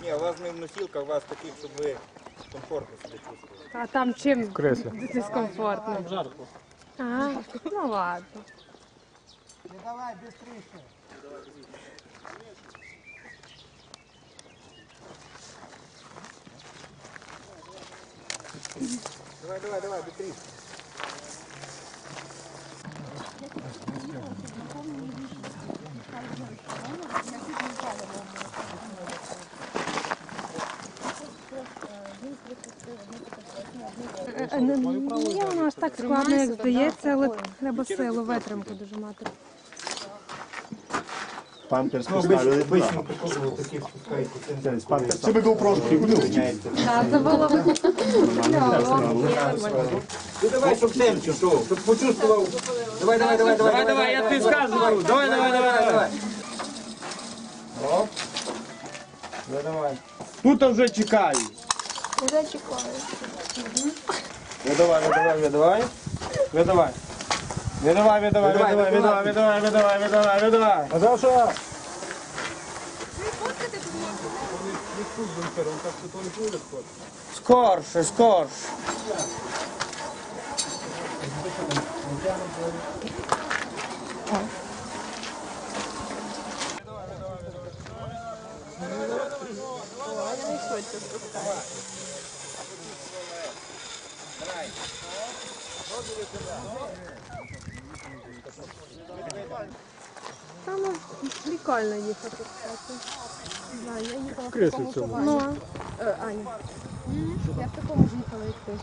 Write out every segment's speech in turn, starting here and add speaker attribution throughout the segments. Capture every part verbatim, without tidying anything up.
Speaker 1: Ні, у вас не в носілках, у вас таких, щоб ви комфортно себе чувствували.
Speaker 2: А там чим
Speaker 3: Кресло.
Speaker 2: дискомфортно?
Speaker 3: Жарко.
Speaker 2: А, ну ладно.
Speaker 4: Не давай, быстрее.
Speaker 1: Давай, давай, давай, быстрее.
Speaker 2: Ні, воно аж так складно, як здається, але треба силу, витримку дуже мати.
Speaker 5: Памперс поставили.
Speaker 1: Обично таких пускають.
Speaker 5: Це би GoPro прикупив.
Speaker 2: Так, забула.
Speaker 1: Ну давай, щоб темчу, щоб почувствував. Давай, давай, давай, давай.
Speaker 3: Давай, давай, я тобі сказую. Давай, давай, давай, давай.
Speaker 1: Оп. Ну давай.
Speaker 3: Тут вже чекаю.
Speaker 6: Вже чекаю.
Speaker 3: Видавай, видавай, видавай. Видавай. Видавай, видавай, видавай, видавай, видавай, видавай, видавай, видавай.
Speaker 1: Наташа!
Speaker 3: Скорше, скорше.
Speaker 2: Там прикольно їхати, кстати.
Speaker 6: Да, я їхала в
Speaker 3: Кресло
Speaker 6: такому
Speaker 3: цьому.
Speaker 6: товарі.
Speaker 2: Ну,
Speaker 6: Е, Аня. Я в такому ж їхала, як ти.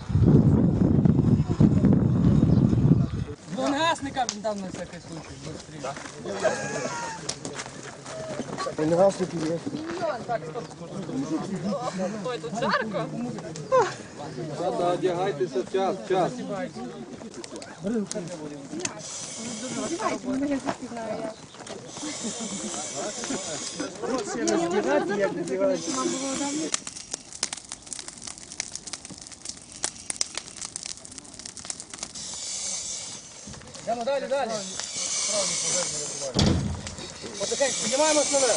Speaker 3: Вогнегасника він дав на всякий случай.
Speaker 5: Вогнегасники є.
Speaker 6: Ой, тут жарко.
Speaker 3: Одягайтеся, час, час.
Speaker 6: Одівайте, мене я запізнаю. Я.
Speaker 3: Йдемо далі, далі. Потихеньку, піднімаємось наверх.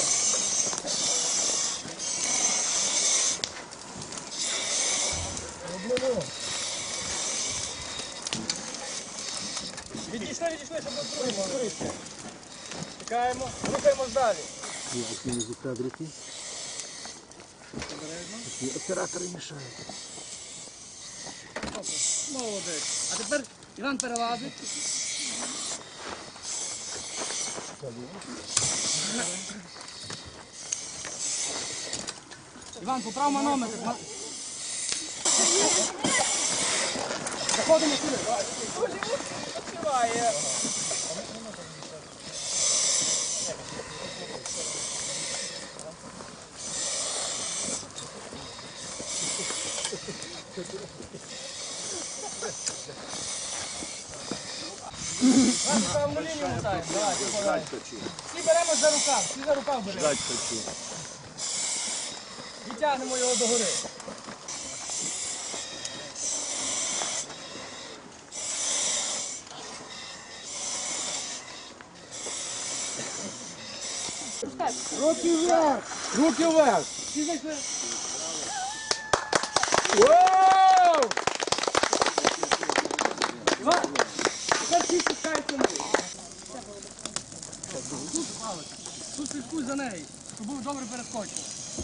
Speaker 3: Відійшли, відійшли, щоб ми другий могли. Чекаємо, рухаємось далі.
Speaker 5: Оператори мішають.
Speaker 3: Молодець. А тепер Іван перелазить. Іван, поправ манометр. Ма- Заходимо сюди. Давай. Правильну лінію мотаємо. Давай, давай. Всі беремо за рукав, всі за рукав беремо. І тягнемо його догори. Руки вверх! Руки вверх! Всі зайшли. Воу! Іван, тепер всі спускаються вниз. Тут, тут слідкуй за нею, щоб був добре перескочив.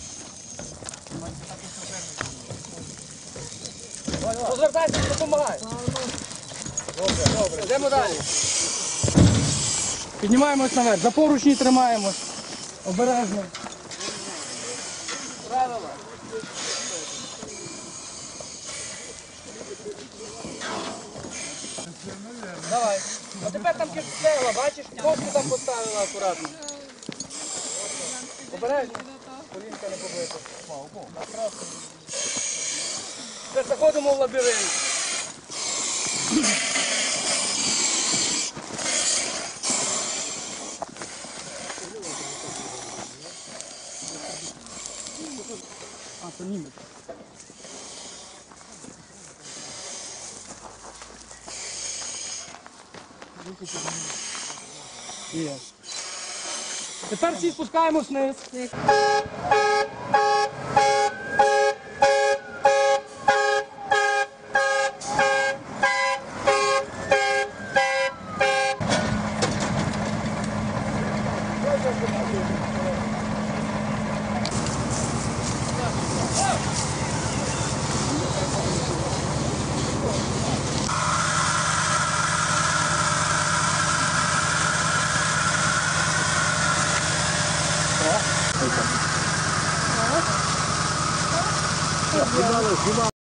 Speaker 3: Розвертайся, допомагай. Добре, добре. Йдемо далі. Піднімаємось наверх, за поручні тримаємось. Обережно. Правила. Давай. А тепер там кістела, бачиш? Ковку там поставила акуратно. Обережно. Колінка не побита. Тепер заходимо в лабіринт. А, то німець. Є. Тепер всі спускаємось вниз.
Speaker 6: Знімала, знімала.